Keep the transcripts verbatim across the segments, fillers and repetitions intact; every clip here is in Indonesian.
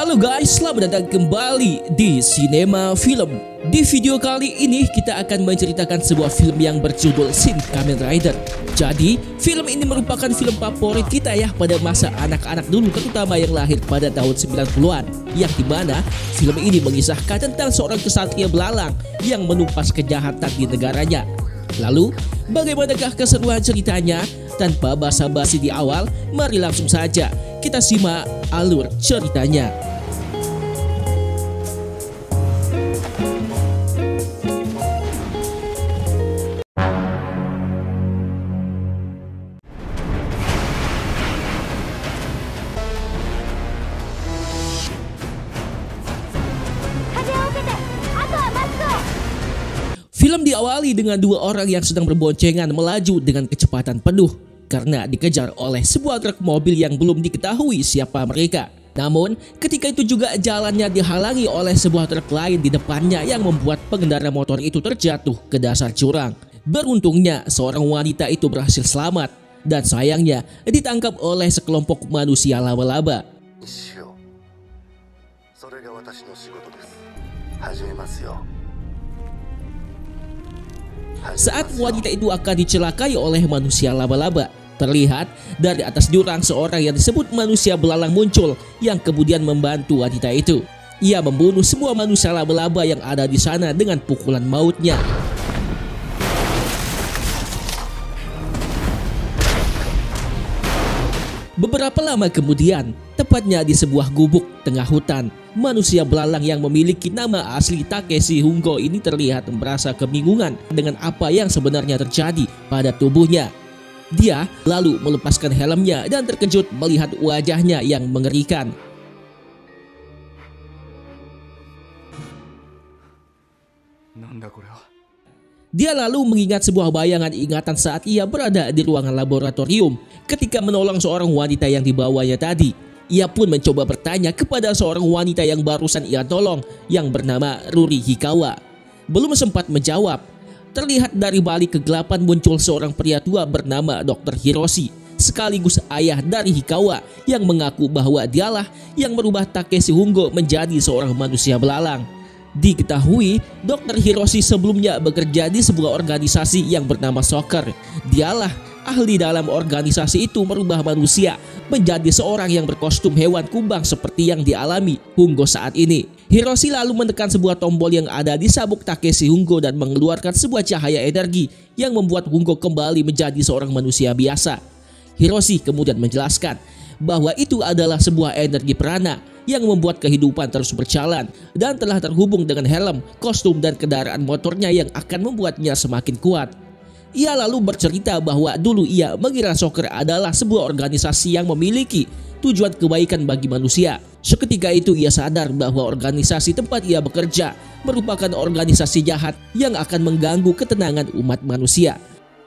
Halo guys, selamat datang kembali di Sinema Film. Di video kali ini kita akan menceritakan sebuah film yang berjudul Shin Kamen Rider. Jadi, film ini merupakan film favorit kita ya pada masa anak-anak dulu, terutama yang lahir pada tahun sembilan puluhan. Yang dimana film ini mengisahkan tentang seorang kesatria belalang yang menumpas kejahatan di negaranya. Lalu, bagaimanakah keseruan ceritanya? Tanpa basa-basi di awal, mari langsung saja kita simak alur ceritanya. Film diawali dengan dua orang yang sedang berboncengan melaju dengan kecepatan penuh karena dikejar oleh sebuah truk mobil yang belum diketahui siapa mereka. Namun, ketika itu juga jalannya dihalangi oleh sebuah truk lain di depannya yang membuat pengendara motor itu terjatuh ke dasar jurang. Beruntungnya, seorang wanita itu berhasil selamat dan sayangnya ditangkap oleh sekelompok manusia laba-laba. Saat wanita itu akan dicelakai oleh manusia laba-laba, terlihat dari atas jurang seorang yang disebut manusia belalang muncul yang kemudian membantu wanita itu. Ia membunuh semua manusia laba-laba yang ada di sana dengan pukulan mautnya. Beberapa lama kemudian, tepatnya di sebuah gubuk tengah hutan, manusia belalang yang memiliki nama asli Takeshi Hungo ini terlihat merasa kebingungan dengan apa yang sebenarnya terjadi pada tubuhnya. Dia lalu melepaskan helmnya dan terkejut melihat wajahnya yang mengerikan. Dia lalu mengingat sebuah bayangan ingatan saat ia berada di ruangan laboratorium ketika menolong seorang wanita yang dibawanya tadi. Ia pun mencoba bertanya kepada seorang wanita yang barusan ia tolong yang bernama Ruri Hikawa. Belum sempat menjawab, terlihat dari balik kegelapan muncul seorang pria tua bernama dokter Hiroshi, sekaligus ayah dari Hikawa yang mengaku bahwa dialah yang merubah Takeshi Hungo menjadi seorang manusia belalang. Diketahui, dokter Hiroshi sebelumnya bekerja di sebuah organisasi yang bernama Soccer. Dialah ahli dalam organisasi itu merubah manusia menjadi seorang yang berkostum hewan kumbang seperti yang dialami Hungo saat ini. Hiroshi lalu menekan sebuah tombol yang ada di sabuk Takeshi Hungo dan mengeluarkan sebuah cahaya energi yang membuat Hungo kembali menjadi seorang manusia biasa. Hiroshi kemudian menjelaskan bahwa itu adalah sebuah energi prana yang membuat kehidupan terus berjalan dan telah terhubung dengan helm, kostum, dan kendaraan motornya yang akan membuatnya semakin kuat. Ia lalu bercerita bahwa dulu ia mengira Soccer adalah sebuah organisasi yang memiliki tujuan kebaikan bagi manusia. Seketika itu ia sadar bahwa organisasi tempat ia bekerja merupakan organisasi jahat yang akan mengganggu ketenangan umat manusia.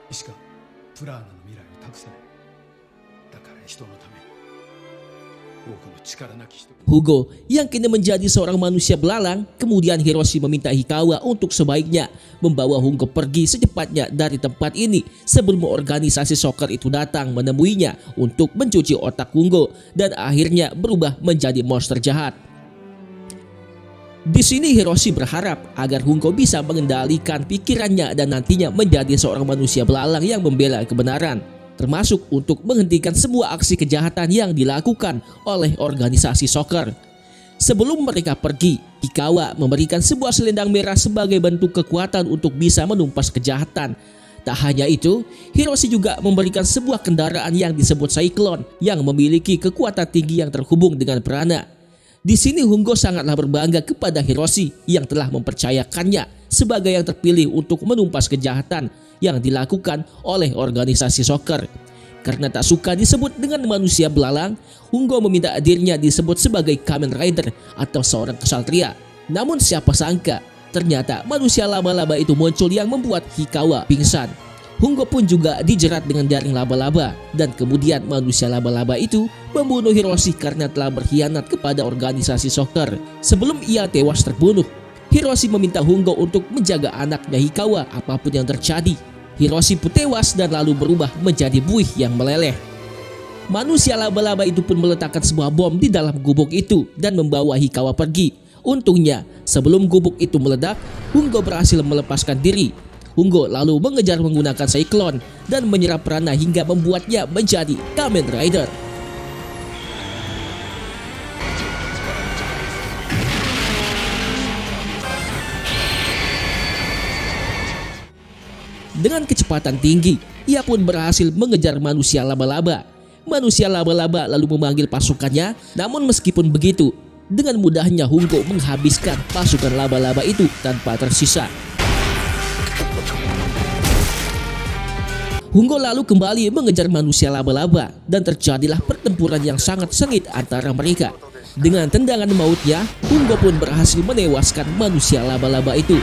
Hugo yang kini menjadi seorang manusia belalang, kemudian Hiroshi meminta Hikawa untuk sebaiknya membawa Hungo pergi secepatnya dari tempat ini sebelum organisasi Soccer itu datang menemuinya untuk mencuci otak Hungo dan akhirnya berubah menjadi monster jahat. Di sini Hiroshi berharap agar Hungo bisa mengendalikan pikirannya dan nantinya menjadi seorang manusia belalang yang membela kebenaran, termasuk untuk menghentikan semua aksi kejahatan yang dilakukan oleh organisasi Soccer. Sebelum mereka pergi, Hikawa memberikan sebuah selendang merah sebagai bentuk kekuatan untuk bisa menumpas kejahatan. Tak hanya itu, Hiroshi juga memberikan sebuah kendaraan yang disebut Cyclone yang memiliki kekuatan tinggi yang terhubung dengan prana. Di sini Hungo sangatlah berbangga kepada Hiroshi yang telah mempercayakannya sebagai yang terpilih untuk menumpas kejahatan yang dilakukan oleh organisasi Soccer. Karena tak suka disebut dengan manusia belalang, Hungo meminta dirinya disebut sebagai Kamen Rider atau seorang kesatria. Namun siapa sangka, ternyata manusia laba-laba itu muncul yang membuat Hikawa pingsan. Hungo pun juga dijerat dengan jaring laba-laba dan kemudian manusia laba-laba itu membunuh Hiroshi karena telah berkhianat kepada organisasi Soccer. Sebelum ia tewas terbunuh, Hiroshi meminta Hungo untuk menjaga anaknya Hikawa apapun yang terjadi. Hiroshi pun tewas dan lalu berubah menjadi buih yang meleleh. Manusia laba-laba itu pun meletakkan sebuah bom di dalam gubuk itu dan membawa Hikawa pergi. Untungnya, sebelum gubuk itu meledak, Hungo berhasil melepaskan diri. Hungo lalu mengejar menggunakan Cyclone dan menyerap Rana hingga membuatnya menjadi Kamen Rider. Dengan kecepatan tinggi, ia pun berhasil mengejar manusia laba-laba. Manusia laba-laba lalu memanggil pasukannya, namun meskipun begitu, dengan mudahnya Hungo menghabiskan pasukan laba-laba itu tanpa tersisa. Hungo lalu kembali mengejar manusia laba-laba dan terjadilah pertempuran yang sangat sengit antara mereka. Dengan tendangan mautnya, Hungo pun berhasil menewaskan manusia laba-laba itu.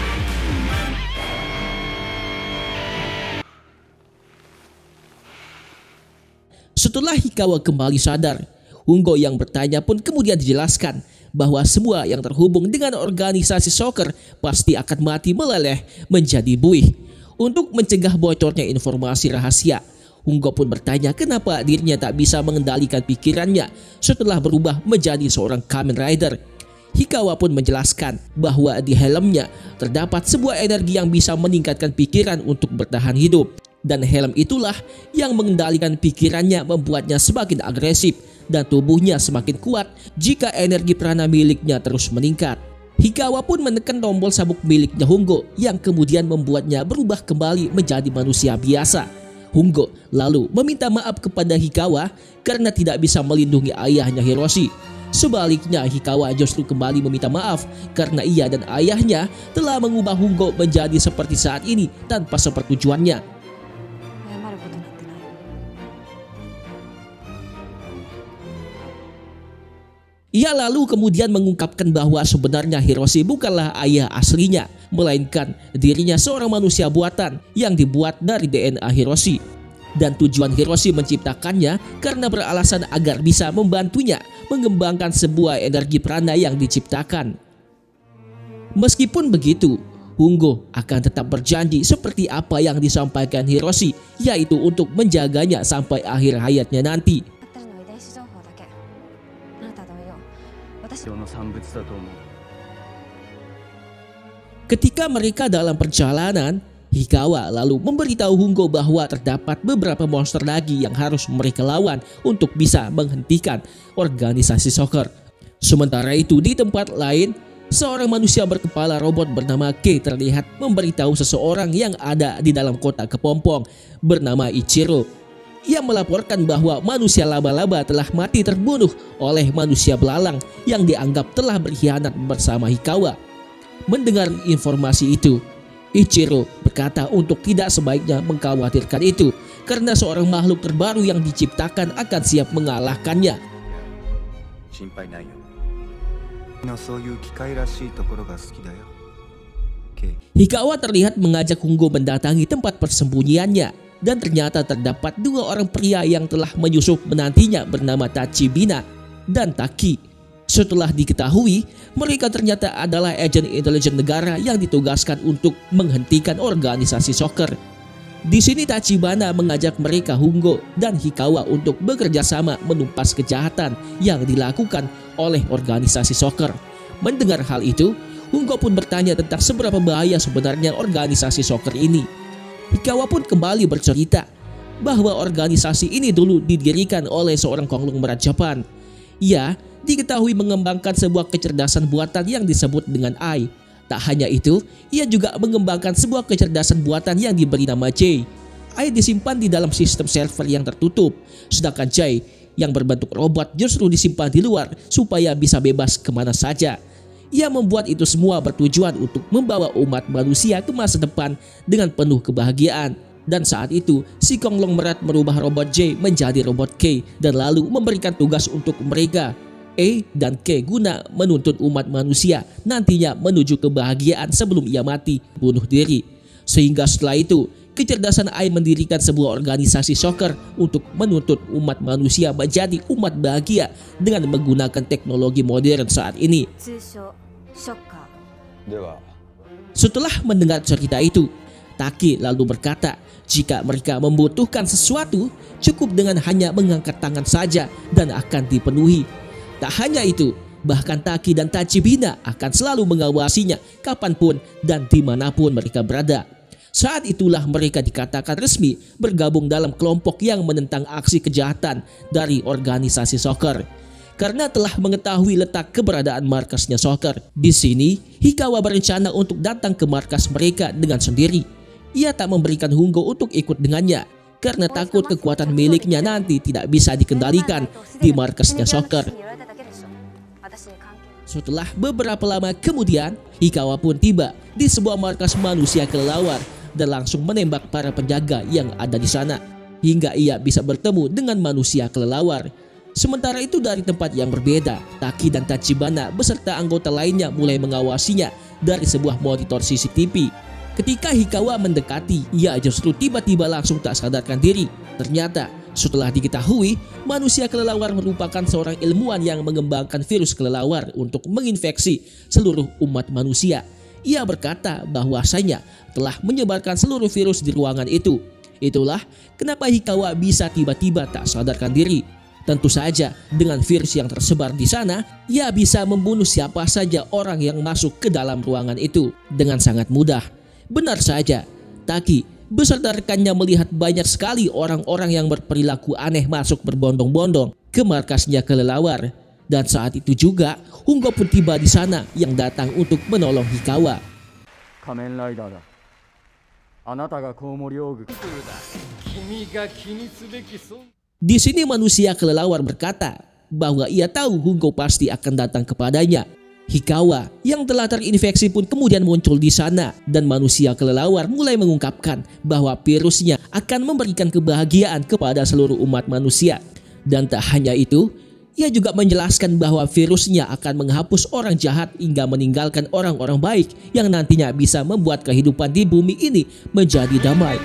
Setelah Hikawa kembali sadar, Hungo yang bertanya pun kemudian dijelaskan bahwa semua yang terhubung dengan organisasi soccer pasti akan mati meleleh menjadi buih. Untuk mencegah bocornya informasi rahasia, Hungo pun bertanya kenapa dirinya tak bisa mengendalikan pikirannya setelah berubah menjadi seorang Kamen Rider. Hikawa pun menjelaskan bahwa di helmnya terdapat sebuah energi yang bisa meningkatkan pikiran untuk bertahan hidup. Dan helm itulah yang mengendalikan pikirannya, membuatnya semakin agresif dan tubuhnya semakin kuat jika energi prana miliknya terus meningkat. Hikawa pun menekan tombol sabuk miliknya Hungo yang kemudian membuatnya berubah kembali menjadi manusia biasa. Hungo lalu meminta maaf kepada Hikawa karena tidak bisa melindungi ayahnya Hiroshi. Sebaliknya, Hikawa justru kembali meminta maaf karena ia dan ayahnya telah mengubah Hungo menjadi seperti saat ini tanpa sepertujuannya. Ia lalu kemudian mengungkapkan bahwa sebenarnya Hiroshi bukanlah ayah aslinya, melainkan dirinya seorang manusia buatan yang dibuat dari D N A Hiroshi. Dan tujuan Hiroshi menciptakannya karena beralasan agar bisa membantunya mengembangkan sebuah energi prana yang diciptakan. Meskipun begitu, Hungo akan tetap berjanji seperti apa yang disampaikan Hiroshi, yaitu untuk menjaganya sampai akhir hayatnya nanti. Ketika mereka dalam perjalanan, Hikawa lalu memberitahu Hungo bahwa terdapat beberapa monster lagi yang harus mereka lawan untuk bisa menghentikan organisasi soccer. Sementara itu di tempat lain, seorang manusia berkepala robot bernama Kei terlihat memberitahu seseorang yang ada di dalam kota kepompong bernama Ichiro. Ia melaporkan bahwa manusia laba-laba telah mati terbunuh oleh manusia belalang yang dianggap telah berkhianat bersama Hikawa. Mendengar informasi itu, Ichiro berkata untuk tidak sebaiknya mengkhawatirkan itu karena seorang makhluk terbaru yang diciptakan akan siap mengalahkannya. Hikawa terlihat mengajak Hungo mendatangi tempat persembunyiannya. Dan ternyata terdapat dua orang pria yang telah menyusup menantinya bernama Tachibana dan Taki. Setelah diketahui, mereka ternyata adalah agen intelijen negara yang ditugaskan untuk menghentikan organisasi soccer. Di sini Tachibana mengajak mereka Hungo dan Hikawa untuk bekerja sama menumpas kejahatan yang dilakukan oleh organisasi soccer. Mendengar hal itu, Hungo pun bertanya tentang seberapa bahaya sebenarnya organisasi soccer ini. Hikawa pun kembali bercerita bahwa organisasi ini dulu didirikan oleh seorang konglomerat Jepang. Ia diketahui mengembangkan sebuah kecerdasan buatan yang disebut dengan A I. Tak hanya itu, ia juga mengembangkan sebuah kecerdasan buatan yang diberi nama J. A I disimpan di dalam sistem server yang tertutup, sedangkan J yang berbentuk robot justru disimpan di luar supaya bisa bebas kemana saja. Ia membuat itu semua bertujuan untuk membawa umat manusia ke masa depan dengan penuh kebahagiaan. Dan saat itu, si konglomerat merubah robot J menjadi robot K dan lalu memberikan tugas untuk mereka, E dan K, guna menuntun umat manusia nantinya menuju kebahagiaan sebelum ia mati bunuh diri. Sehingga setelah itu, kecerdasan A I mendirikan sebuah organisasi soccer untuk menuntut umat manusia menjadi umat bahagia dengan menggunakan teknologi modern saat ini. Setelah mendengar cerita itu, Taki lalu berkata, jika mereka membutuhkan sesuatu, cukup dengan hanya mengangkat tangan saja dan akan dipenuhi. Tak hanya itu, bahkan Taki dan Tachibana akan selalu mengawasinya kapanpun dan dimanapun mereka berada. Saat itulah mereka dikatakan resmi bergabung dalam kelompok yang menentang aksi kejahatan dari organisasi Shocker. Karena telah mengetahui letak keberadaan markasnya Shocker. Di sini, Hikawa berencana untuk datang ke markas mereka dengan sendiri. Ia tak memberikan Hungo untuk ikut dengannya karena takut kekuatan miliknya nanti tidak bisa dikendalikan di markasnya Shocker. Setelah beberapa lama kemudian, Hikawa pun tiba di sebuah markas manusia kelelawar dan langsung menembak para penjaga yang ada di sana hingga ia bisa bertemu dengan manusia kelelawar. Sementara itu dari tempat yang berbeda, Taki dan Tachibana beserta anggota lainnya mulai mengawasinya dari sebuah monitor C C T V. Ketika Hikawa mendekati, ia justru tiba-tiba langsung tak sadarkan diri. Ternyata setelah diketahui, manusia kelelawar merupakan seorang ilmuwan yang mengembangkan virus kelelawar untuk menginfeksi seluruh umat manusia. Ia berkata bahwasanya telah menyebarkan seluruh virus di ruangan itu. Itulah kenapa Hikawa bisa tiba-tiba tak sadarkan diri. Tentu saja dengan virus yang tersebar di sana, ia bisa membunuh siapa saja orang yang masuk ke dalam ruangan itu dengan sangat mudah. Benar saja, Taki beserta rekannya melihat banyak sekali orang-orang yang berperilaku aneh masuk berbondong-bondong ke markasnya kelelawar. Dan saat itu juga, Hungo pun tiba di sana yang datang untuk menolong Hikawa. Kamen Rider da. Anata ga Komori Ogu. Di sini manusia kelelawar berkata bahwa ia tahu Hungo pasti akan datang kepadanya. Hikawa yang telah terinfeksi pun kemudian muncul di sana dan manusia kelelawar mulai mengungkapkan bahwa virusnya akan memberikan kebahagiaan kepada seluruh umat manusia. Dan tak hanya itu, ia juga menjelaskan bahwa virusnya akan menghapus orang jahat hingga meninggalkan orang-orang baik yang nantinya bisa membuat kehidupan di bumi ini menjadi damai.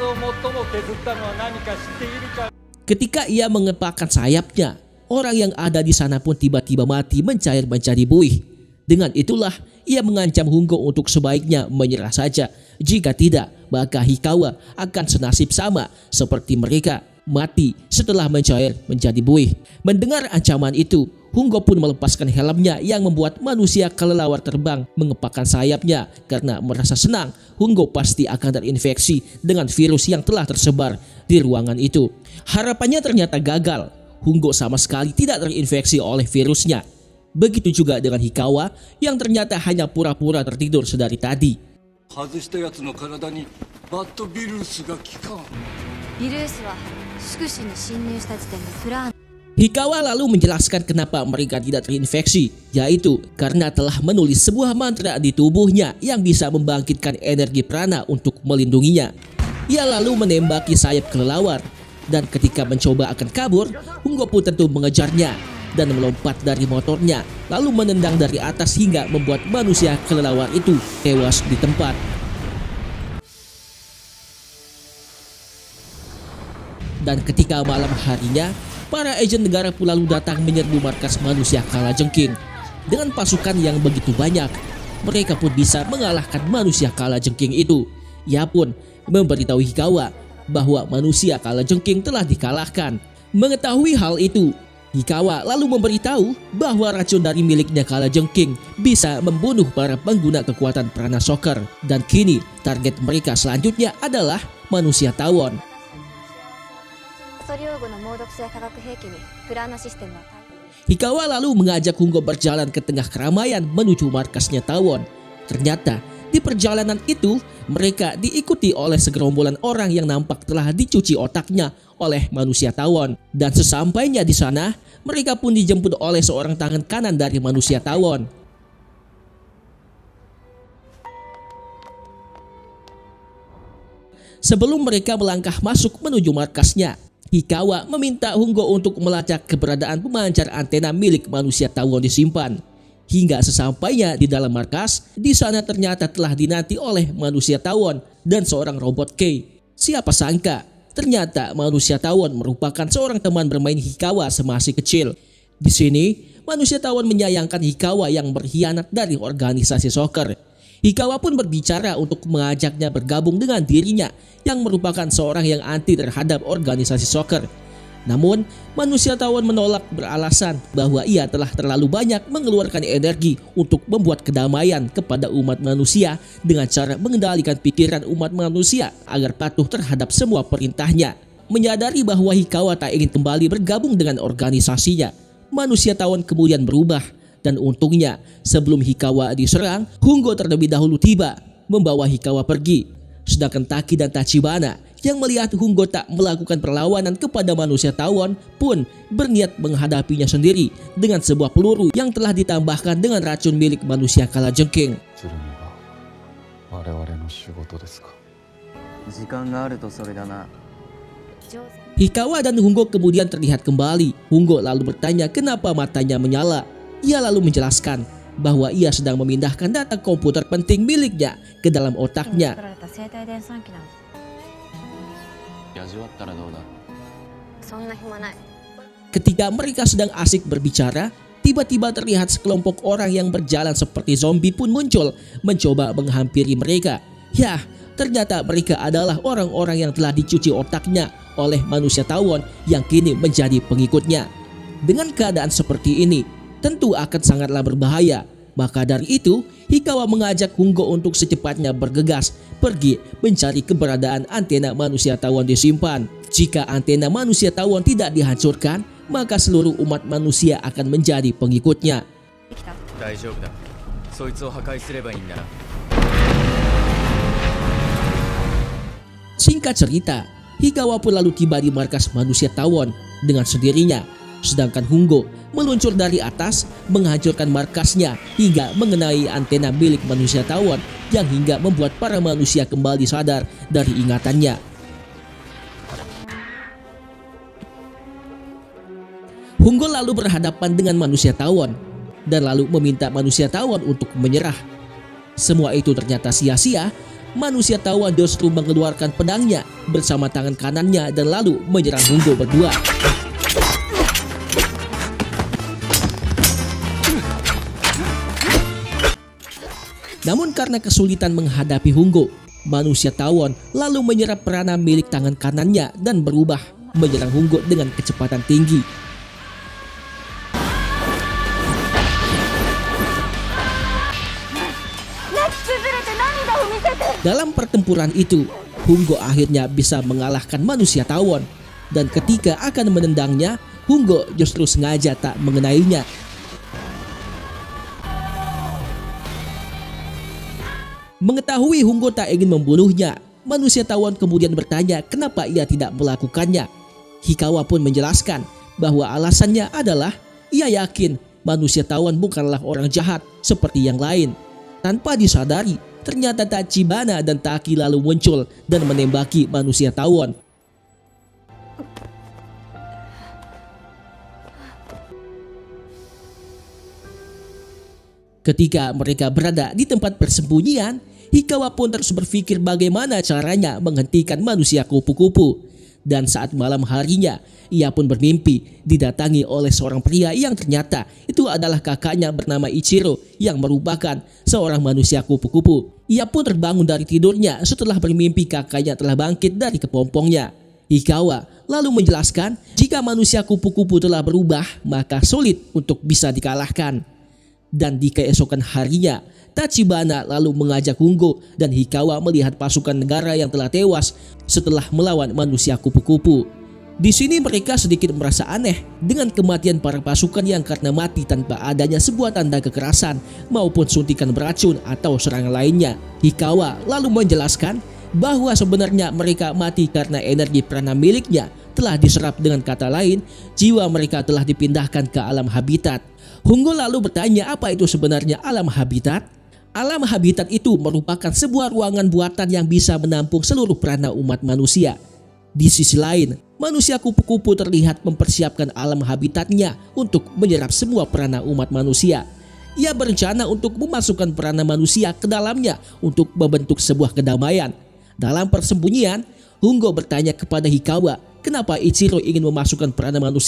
Ketika ia mengepakkan sayapnya, orang yang ada di sana pun tiba-tiba mati mencair menjadi buih. Dengan itulah ia mengancam Hungo untuk sebaiknya menyerah saja. Jika tidak, maka Hikawa akan senasib sama seperti mereka, mati setelah mencair menjadi buih. Mendengar ancaman itu, Hungo pun melepaskan helmnya yang membuat manusia kelelawar terbang mengepakkan sayapnya karena merasa senang Hungo pasti akan terinfeksi dengan virus yang telah tersebar di ruangan itu. Harapannya ternyata gagal. Hungo sama sekali tidak terinfeksi oleh virusnya. Begitu juga dengan Hikawa yang ternyata hanya pura-pura tertidur sedari tadi. Hikawa lalu menjelaskan kenapa mereka tidak terinfeksi, yaitu karena telah menulis sebuah mantra di tubuhnya yang bisa membangkitkan energi prana untuk melindunginya. Ia lalu menembaki sayap kelelawar dan ketika mencoba akan kabur, Hungo pun tentu mengejarnya dan melompat dari motornya lalu menendang dari atas hingga membuat manusia kelelawar itu tewas di tempat. Dan ketika malam harinya, para agen negara pun lalu datang menyerbu markas manusia Kalajengking. Dengan pasukan yang begitu banyak, mereka pun bisa mengalahkan manusia Kalajengking itu. Ia pun memberitahu Hikawa bahwa manusia Kalajengking telah dikalahkan. Mengetahui hal itu, Hikawa lalu memberitahu bahwa racun dari miliknya Kalajengking bisa membunuh para pengguna kekuatan prana Shocker. Dan kini target mereka selanjutnya adalah manusia tawon. Hikawa lalu mengajak Hungo berjalan ke tengah keramaian menuju markasnya tawon. Ternyata di perjalanan itu mereka diikuti oleh segerombolan orang yang nampak telah dicuci otaknya oleh manusia tawon. Dan sesampainya di sana, mereka pun dijemput oleh seorang tangan kanan dari manusia tawon. Sebelum mereka melangkah masuk menuju markasnya, Hikawa meminta Hungo untuk melacak keberadaan pemancar antena milik manusia tawon disimpan. Hingga sesampainya di dalam markas, di sana ternyata telah dinanti oleh manusia tawon dan seorang robot K. Siapa sangka, ternyata manusia tawon merupakan seorang teman bermain Hikawa semasa kecil. Di sini, manusia tawon menyayangkan Hikawa yang berkhianat dari organisasi Shocker. Hikawa pun berbicara untuk mengajaknya bergabung dengan dirinya yang merupakan seorang yang anti terhadap organisasi soccer. Namun, manusia tawon menolak beralasan bahwa ia telah terlalu banyak mengeluarkan energi untuk membuat kedamaian kepada umat manusia dengan cara mengendalikan pikiran umat manusia agar patuh terhadap semua perintahnya. Menyadari bahwa Hikawa tak ingin kembali bergabung dengan organisasinya, manusia tawon kemudian berubah. Dan untungnya, sebelum Hikawa diserang, Hungo terlebih dahulu tiba, membawa Hikawa pergi. Sedangkan Taki dan Tachibana yang melihat Hungo tak melakukan perlawanan kepada manusia tawon pun berniat menghadapinya sendiri dengan sebuah peluru yang telah ditambahkan dengan racun milik manusia kalajengking. Hikawa dan Hungo kemudian terlihat kembali. Hungo lalu bertanya kenapa matanya menyala. Ia lalu menjelaskan bahwa ia sedang memindahkan data komputer penting miliknya ke dalam otaknya. Ketika mereka sedang asik berbicara, tiba-tiba terlihat sekelompok orang yang berjalan seperti zombie pun muncul mencoba menghampiri mereka. Yah, ternyata mereka adalah orang-orang yang telah dicuci otaknya oleh manusia tawon yang kini menjadi pengikutnya. Dengan keadaan seperti ini, tentu akan sangatlah berbahaya. Maka dari itu, Hikawa mengajak Hungo untuk secepatnya bergegas pergi mencari keberadaan antena manusia tawon disimpan. Jika antena manusia tawon tidak dihancurkan, maka seluruh umat manusia akan menjadi pengikutnya. Singkat cerita, Hikawa pun lalu tiba di markas manusia tawon dengan sendirinya. Sedangkan Hungo meluncur dari atas menghancurkan markasnya hingga mengenai antena milik manusia tawon yang hingga membuat para manusia kembali sadar dari ingatannya. Hungo lalu berhadapan dengan manusia tawon dan lalu meminta manusia tawon untuk menyerah. Semua itu ternyata sia-sia. Manusia tawon justru mengeluarkan pedangnya bersama tangan kanannya dan lalu menyerang Hungo berdua. Namun karena kesulitan menghadapi Hungo, manusia tawon lalu menyerap perana milik tangan kanannya dan berubah menyerang Hungo dengan kecepatan tinggi. Dalam pertempuran itu, Hungo akhirnya bisa mengalahkan manusia tawon. Dan ketika akan menendangnya, Hungo justru sengaja tak mengenainya. Mengetahui Hungo tak ingin membunuhnya, manusia tawon kemudian bertanya kenapa ia tidak melakukannya. Hikawa pun menjelaskan bahwa alasannya adalah ia yakin manusia tawon bukanlah orang jahat seperti yang lain. Tanpa disadari, ternyata Tachibana dan Taki lalu muncul dan menembaki manusia tawon. Ketika mereka berada di tempat persembunyian, Hikawa pun terus berpikir bagaimana caranya menghentikan manusia kupu-kupu. Dan saat malam harinya, ia pun bermimpi didatangi oleh seorang pria yang ternyata itu adalah kakaknya bernama Ichiro yang merupakan seorang manusia kupu-kupu. Ia pun terbangun dari tidurnya setelah bermimpi kakaknya telah bangkit dari kepompongnya. Hikawa lalu menjelaskan jika manusia kupu-kupu telah berubah maka sulit untuk bisa dikalahkan. Dan di keesokan harinya, Tachibana lalu mengajak Hungo dan Hikawa melihat pasukan negara yang telah tewas setelah melawan manusia kupu-kupu. Di sini mereka sedikit merasa aneh dengan kematian para pasukan yang karena mati tanpa adanya sebuah tanda kekerasan maupun suntikan beracun atau serangan lainnya. Hikawa lalu menjelaskan bahwa sebenarnya mereka mati karena energi prana miliknya telah diserap, dengan kata lain, jiwa mereka telah dipindahkan ke alam habitat. Hungo lalu bertanya apa itu sebenarnya alam habitat? Alam habitat itu merupakan sebuah ruangan buatan yang bisa menampung seluruh prana umat manusia. Di sisi lain, manusia kupu-kupu terlihat mempersiapkan alam habitatnya untuk menyerap semua prana umat manusia. Ia berencana untuk memasukkan prana manusia ke dalamnya untuk membentuk sebuah kedamaian. Dalam persembunyian, Hungo bertanya kepada Hikawa kenapa Ichiro ingin memasukkan prana manusia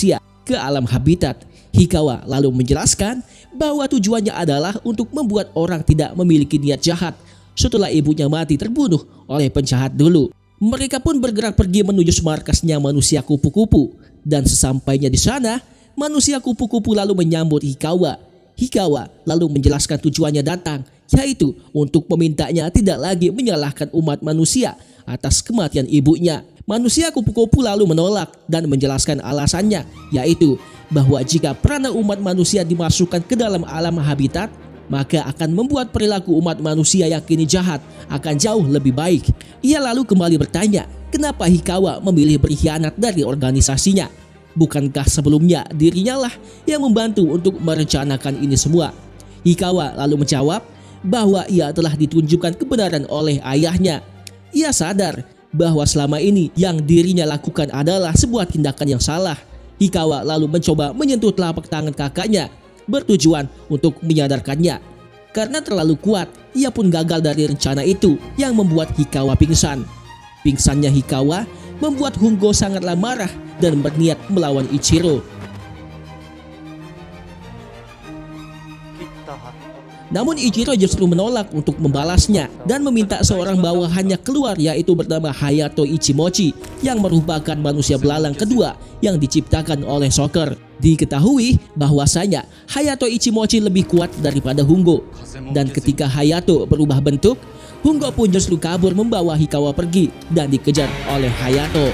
ke alam habitat. Hikawa lalu menjelaskan bahwa tujuannya adalah untuk membuat orang tidak memiliki niat jahat setelah ibunya mati terbunuh oleh penjahat dulu. Mereka pun bergerak pergi menuju markasnya manusia kupu-kupu, dan sesampainya di sana, manusia kupu-kupu lalu menyambut Hikawa. Hikawa lalu menjelaskan tujuannya datang, yaitu untuk memintanya tidak lagi menyalahkan umat manusia atas kematian ibunya. Manusia kupu-kupu lalu menolak dan menjelaskan alasannya, yaitu bahwa jika peranan umat manusia dimasukkan ke dalam alam habitat, maka akan membuat perilaku umat manusia yang kini jahat akan jauh lebih baik. Ia lalu kembali bertanya, kenapa Hikawa memilih berkhianat dari organisasinya? Bukankah sebelumnya dirinya lah yang membantu untuk merencanakan ini semua? Hikawa lalu menjawab bahwa ia telah ditunjukkan kebenaran oleh ayahnya. Ia sadar bahwa selama ini yang dirinya lakukan adalah sebuah tindakan yang salah. Hikawa lalu mencoba menyentuh telapak tangan kakaknya, bertujuan untuk menyadarkannya. Karena terlalu kuat, ia pun gagal dari rencana itu yang membuat Hikawa pingsan. Pingsannya Hikawa membuat Hungo sangatlah marah dan berniat melawan Ichiro. Namun Ichiro justru menolak untuk membalasnya dan meminta seorang bawahannya keluar, yaitu bernama Hayato Ichimochi, yang merupakan manusia belalang kedua yang diciptakan oleh Shocker. Diketahui bahwasanya Hayato Ichimochi lebih kuat daripada Hungo, dan ketika Hayato berubah bentuk, Hungo pun justru kabur membawa Hikawa pergi dan dikejar oleh Hayato.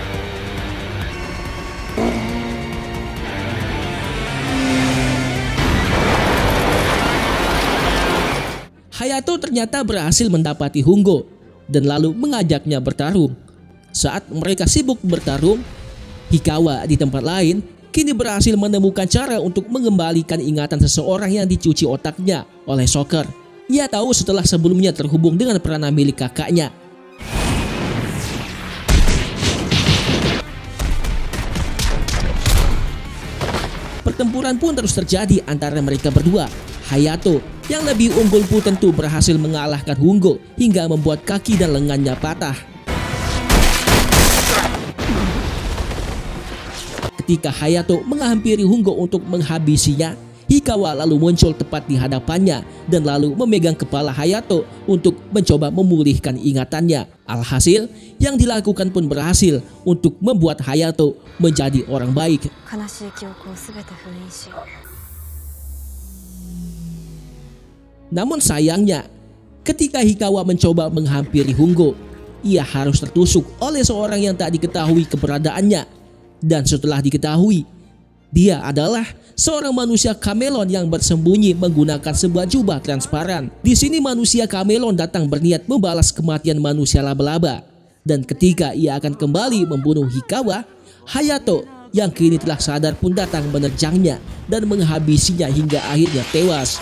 Hayato ternyata berhasil mendapati Hungo dan lalu mengajaknya bertarung. Saat mereka sibuk bertarung, Hikawa di tempat lain kini berhasil menemukan cara untuk mengembalikan ingatan seseorang yang dicuci otaknya oleh Shocker. Ia tahu setelah sebelumnya terhubung dengan peranan milik kakaknya. Pertempuran pun terus terjadi antara mereka berdua. Hayato yang lebih unggul pun tentu berhasil mengalahkan Hungo hingga membuat kaki dan lengannya patah. Ketika Hayato menghampiri Hungo untuk menghabisinya, Hikawa lalu muncul tepat di hadapannya dan lalu memegang kepala Hayato untuk mencoba memulihkan ingatannya. Alhasil, yang dilakukan pun berhasil untuk membuat Hayato menjadi orang baik. Namun sayangnya, ketika Hikawa mencoba menghampiri Hungo, ia harus tertusuk oleh seorang yang tak diketahui keberadaannya. Dan setelah diketahui, dia adalah seorang manusia Kamelon yang bersembunyi menggunakan sebuah jubah transparan. Di sini manusia Kamelon datang berniat membalas kematian manusia laba-laba. Dan ketika ia akan kembali membunuh Hikawa, Hayato yang kini telah sadar pun datang menerjangnya dan menghabisinya hingga akhirnya tewas.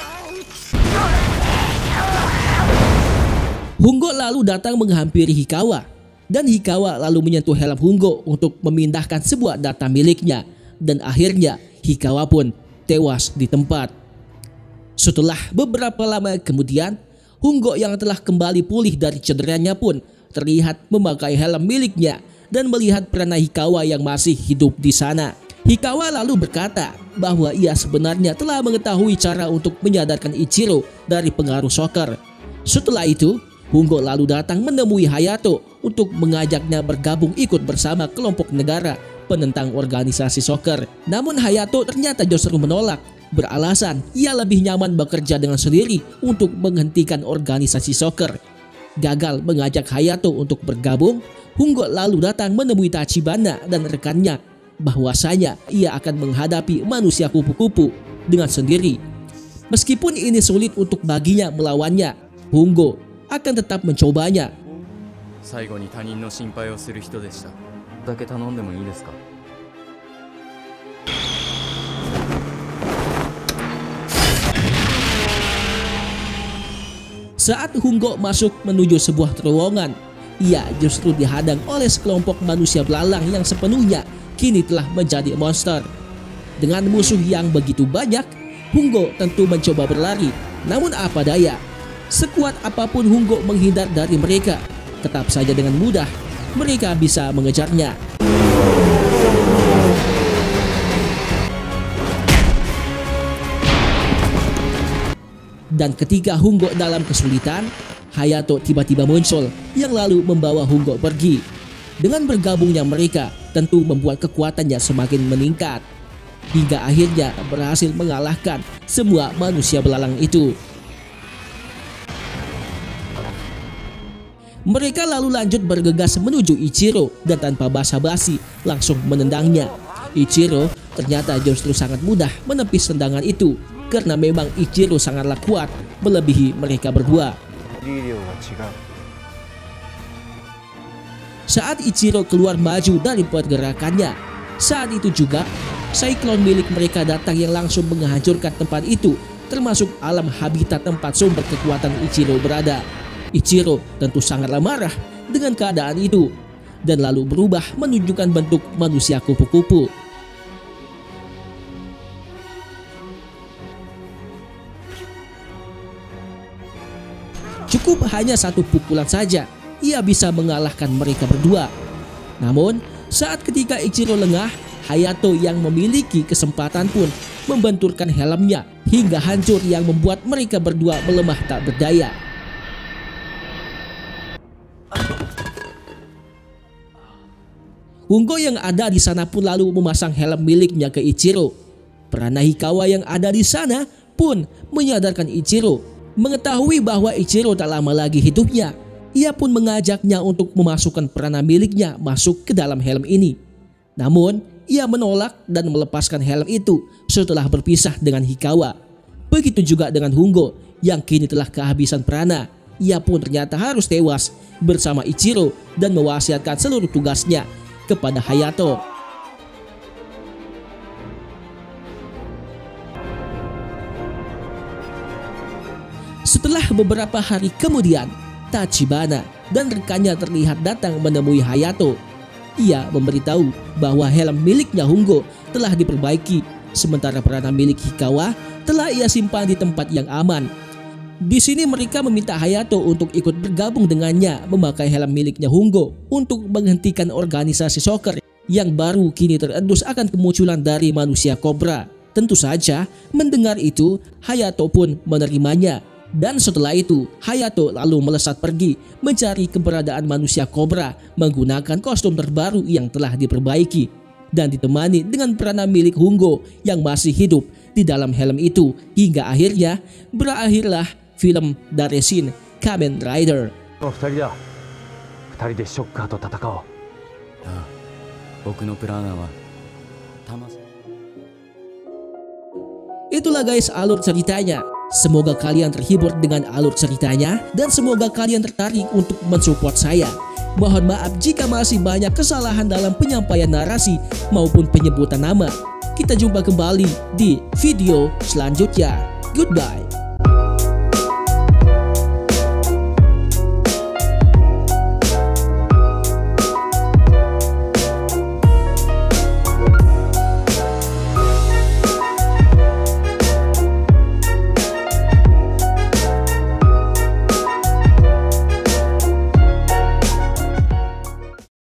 Hungo lalu datang menghampiri Hikawa, dan Hikawa lalu menyentuh helm Hungo untuk memindahkan sebuah data miliknya, dan akhirnya Hikawa pun tewas di tempat. Setelah beberapa lama kemudian, Hungo yang telah kembali pulih dari cederanya pun terlihat memakai helm miliknya dan melihat peranan Hikawa yang masih hidup di sana. Hikawa lalu berkata bahwa ia sebenarnya telah mengetahui cara untuk menyadarkan Ichiro dari pengaruh Shocker. Setelah itu, Hungo lalu datang menemui Hayato untuk mengajaknya bergabung ikut bersama kelompok negara penentang organisasi Shocker. Namun Hayato ternyata justru menolak, beralasan ia lebih nyaman bekerja dengan sendiri untuk menghentikan organisasi Shocker. Gagal mengajak Hayato untuk bergabung, Hungo lalu datang menemui Tachibana dan rekannya bahwasanya ia akan menghadapi manusia kupu-kupu dengan sendiri. Meskipun ini sulit untuk baginya melawannya, Hungo akan tetap mencobanya. Saat Hungo masuk menuju sebuah terowongan, ia justru dihadang oleh sekelompok manusia belalang yang sepenuhnya kini telah menjadi monster. Dengan musuh yang begitu banyak, Hungo tentu mencoba berlari. Namun apa daya, sekuat apapun Hungo menghindar dari mereka, tetap saja dengan mudah mereka bisa mengejarnya. Dan ketika Hungo dalam kesulitan, Hayato tiba-tiba muncul yang lalu membawa Hungo pergi. Dengan bergabungnya mereka tentu membuat kekuatannya semakin meningkat, hingga akhirnya berhasil mengalahkan semua manusia belalang itu. Mereka lalu lanjut bergegas menuju Ichiro dan tanpa basa-basi langsung menendangnya. Ichiro ternyata justru sangat mudah menepis tendangan itu karena memang Ichiro sangatlah kuat melebihi mereka berdua. Saat Ichiro keluar maju dari pergerakannya, saat itu juga Cyclone milik mereka datang yang langsung menghancurkan tempat itu, termasuk alam habitat tempat sumber kekuatan Ichiro berada. Ichiro tentu sangatlah marah dengan keadaan itu dan lalu berubah menunjukkan bentuk manusia kupu-kupu. Cukup hanya satu pukulan saja, ia bisa mengalahkan mereka berdua. Namun, saat ketika Ichiro lengah, Hayato yang memiliki kesempatan pun membenturkan helmnya hingga hancur yang membuat mereka berdua melemah tak berdaya. Hungo yang ada di sana pun lalu memasang helm miliknya ke Ichiro. Prana Hikawa yang ada di sana pun menyadarkan Ichiro. Mengetahui bahwa Ichiro tak lama lagi hidupnya, ia pun mengajaknya untuk memasukkan prana miliknya masuk ke dalam helm ini. Namun, ia menolak dan melepaskan helm itu setelah berpisah dengan Hikawa. Begitu juga dengan Hungo yang kini telah kehabisan prana. Ia pun ternyata harus tewas bersama Ichiro dan mewasiatkan seluruh tugasnya kepada Hayato. Setelah beberapa hari kemudian, Tachibana dan rekannya terlihat datang menemui Hayato. Ia memberitahu bahwa helm miliknya Hungo telah diperbaiki, sementara prana milik Hikawa telah ia simpan di tempat yang aman. Di sini mereka meminta Hayato untuk ikut bergabung dengannya memakai helm miliknya Hungo untuk menghentikan organisasi soccer yang baru kini terendus akan kemunculan dari manusia kobra. Tentu saja mendengar itu Hayato pun menerimanya. Dan setelah itu Hayato lalu melesat pergi mencari keberadaan manusia kobra menggunakan kostum terbaru yang telah diperbaiki dan ditemani dengan prana milik Hungo yang masih hidup di dalam helm itu, hingga akhirnya berakhirlah film Dareshin Kamen Rider. Itulah guys alur ceritanya. Semoga kalian terhibur dengan alur ceritanya dan semoga kalian tertarik untuk mensupport saya. Mohon maaf jika masih banyak kesalahan dalam penyampaian narasi maupun penyebutan nama. Kita jumpa kembali di video selanjutnya. Goodbye.